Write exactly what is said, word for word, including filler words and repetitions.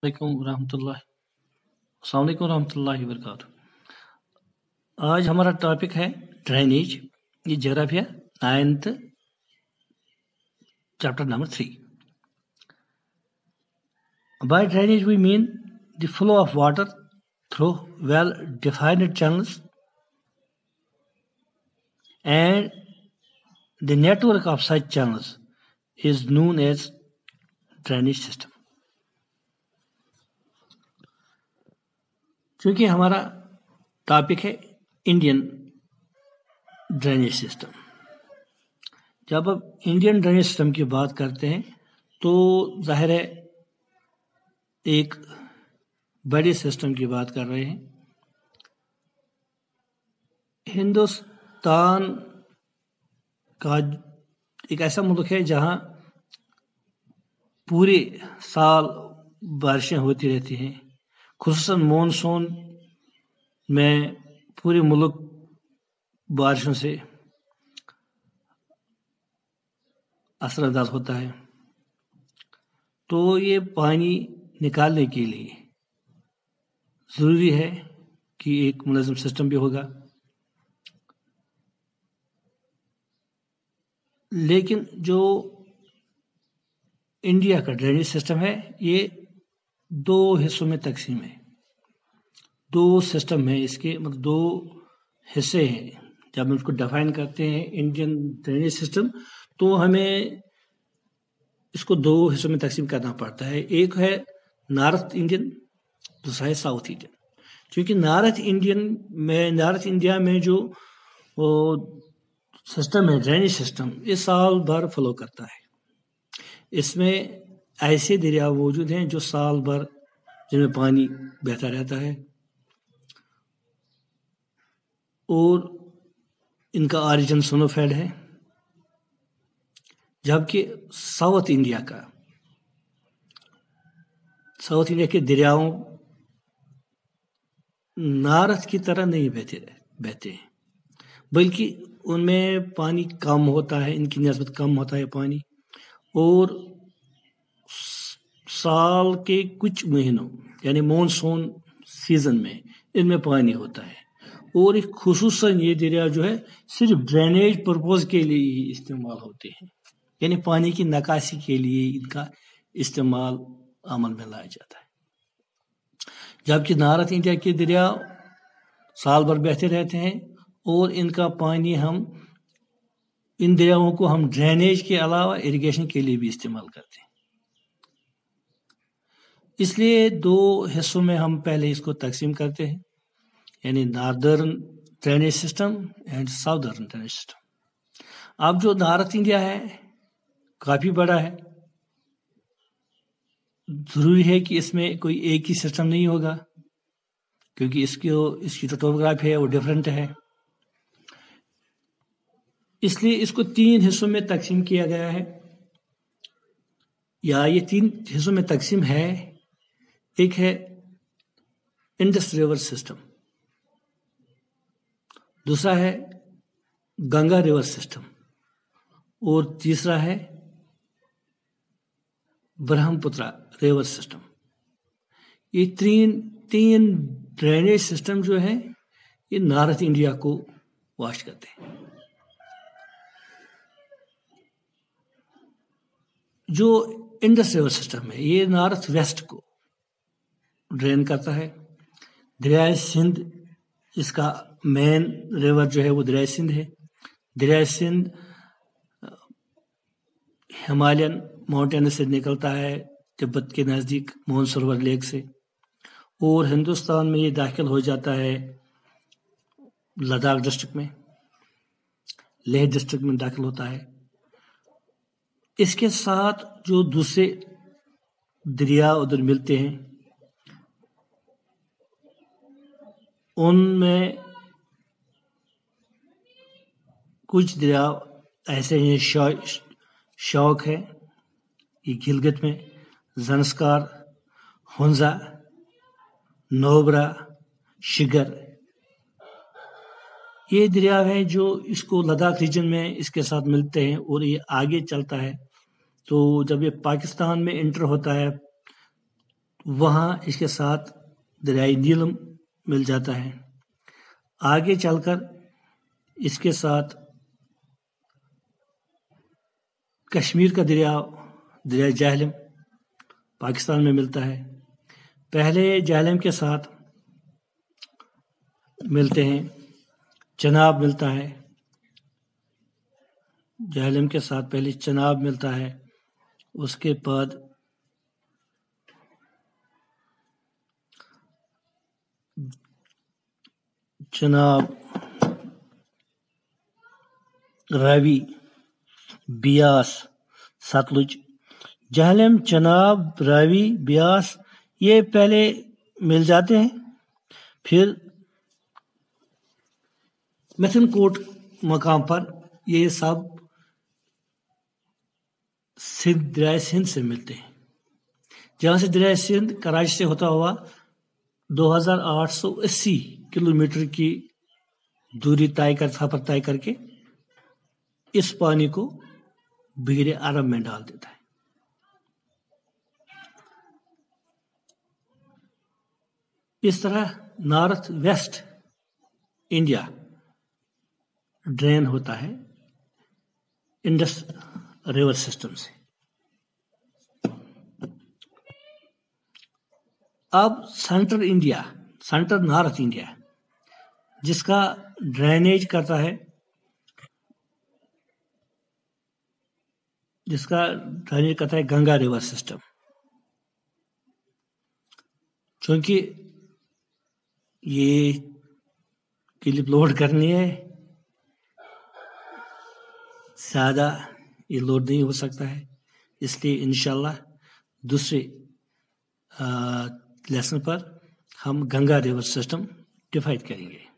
علیکم ورحمۃ اللہ السلام علیکم ورحمۃ اللہ وبرکاتہ. آج ہمارا ٹاپک ہے ڈرینیج. یہ جغرافیہ ninth chapter number three. By drainage we mean the flow of water through well defined channels and the network of such channels is known as drainage system. چونکہ ہمارا ٹاپک ہے انڈین ڈرینیج سسٹم. جب اب Indian drainage system کی بات کرتے ہیں تو ظاہر ہے ایک بڑے سسٹم کی بات کر رہے ہیں. ہندوستان کا ایک ایسا ملک ہے جہاں پورے سال بارشیں ہوتی رہتی ہیں. خصوصاً مونسون میں پورے ملک بارشوں سے اثر انداز ہوتا ہے. تو یہ پانی نکالنے کے لیے ضروری ہے کہ ایک منظم سسٹم بھی ہوگا. لیکن جو انڈیا کا ڈرینیج سسٹم ہے یہ دو حصوں میں تقسیم ہے. دو سسٹم ہیں اس کے، مطلب دو حصے ہیں. جب ہم اس کو ڈیفائن کرتے ہیں انڈین ڈرینیج سسٹم تو ہمیں اس کو دو حصوں میں تقسیم کرنا پڑتا ہے. ایک ہے نارتھ انڈین، دوسرا ہے ساؤتھ انڈین. چونکہ نارتھ انڈین میں نارتھ انڈیا میں جو وہ سسٹم ہے ڈرینیج سسٹم یہ سال بھر فلو کرتا ہے. اس میں ایسے دریا موجود ہیں جو سال بھر جن میں پانی بہتا رہتا ہے اور ان کا آریجن سنو فیلڈ ہے. جبکہ ساؤتھ انڈیا کا ساؤتھ انڈیا کے دریاؤں نارتھ کی طرح نہیں بہتے بہتے ہیں، بلکہ ان میں پانی کم ہوتا ہے، ان کی نسبت کم ہوتا ہے پانی. اور سال کے کچھ مہینوں یعنی مونسون سیزن میں ان میں پانی ہوتا ہے. اور ایک خصوصاً یہ دریا جو ہے صرف ڈرینیج پرپوز کے لیے ہی استعمال ہوتے ہیں، یعنی پانی کی نکاسی کے لیے ان کا استعمال عمل میں لایا جاتا ہے. جبکہ نارتھ انڈیا کے دریا سال بھر بہتے رہتے ہیں اور ان کا پانی ہم ان دریاؤں کو ہم ڈرینیج کے علاوہ اریگیشن کے لیے بھی استعمال کرتے ہیں. اس لیے دو حصوں میں ہم پہلے اس کو تقسیم کرتے ہیں، یعنی northern drainage system and southern drainage system. اب جو نارتھ انڈیا ہے کافی بڑا ہے. ضروری ہے کہ اس میں کوئی ایک ہی سسٹم نہیں ہوگا کیونکہ اس کی اس کی جو ٹوپوگرافی ہے وہ ڈفرینٹ ہے. اس لیے اس کو تین حصوں میں تقسیم کیا گیا ہے، یا یہ تین حصوں میں تقسیم ہے. ایک ہے انڈس ریور سسٹم، دوسرا ہے گنگا ریور سسٹم اور تیسرا ہے برہم پترا ریور سسٹم. یہ تین تین ڈرینیج سسٹم جو ہے یہ نارتھ انڈیا کو واش کرتے ہیں. جو انڈس ریور سسٹم ہے یہ نارتھ ویسٹ کو ڈرین کرتا ہے. دریائے سندھ اس کا مین ریور جو ہے وہ دریائے سندھ ہے. دریائے سندھ ہمالین ماؤنٹین سے نکلتا ہے تبت کے نزدیک مونسروور لیک سے، اور ہندوستان میں یہ داخل ہو جاتا ہے لداخ ڈسٹرکٹ میں، لیہ ڈسٹرکٹ میں داخل ہوتا ہے. اس کے ساتھ جو دوسرے دریا ادھر ملتے ہیں ان میں کچھ دریا ایسے ہیں، شوک ہے یہ گلگت میں، زنسکار، ہنزا، نوبرا، شگر، یہ دریا ہے جو اس کو لداخ ریجن میں اس کے ساتھ ملتے ہیں اور یہ آگے چلتا ہے. تو جب یہ پاکستان میں انٹر ہوتا ہے وہاں اس کے ساتھ دریائے نیلم مل جاتا ہے. آگے چل کر اس کے ساتھ کشمیر کا دریا دریائے جہلم پاکستان میں ملتا ہے. پہلے جہلم کے ساتھ ملتے ہیں چناب ملتا ہے. جہلم کے ساتھ پہلے چناب ملتا ہے، اس کے بعد چناب، راوی، بیاس، ستلج. جہلم، چناب، راوی، بیاس یہ پہلے مل جاتے ہیں، پھر متھن کوٹ مقام پر یہ سب سندھ دریائے سندھ سے ملتے ہیں، جہاں سے دریائے سندھ کراچی سے ہوتا ہوا دو ہزار آٹھ سو اسی کلو میٹر کی دوری طے کر سفر طے کر کے اس پانی کو بحیرہ عرب میں ڈال دیتا ہے. اس طرح نارتھ ویسٹ انڈیا ڈرین ہوتا ہے انڈس ریور سسٹم سے. اب central India, central North India جس کا ڈرینیج کرتا ہے جس کا ڈرینیج کرتا ہے گنگا ریور سسٹم. چونکہ یہ کلپ لوڈ کرنی ہے، زیادہ یہ لوڈ نہیں ہو سکتا ہے، اس لیے انشاءاللہ دوسرے لیسن پر ہم گنگا ریور سسٹم ڈیفائن کریں گے.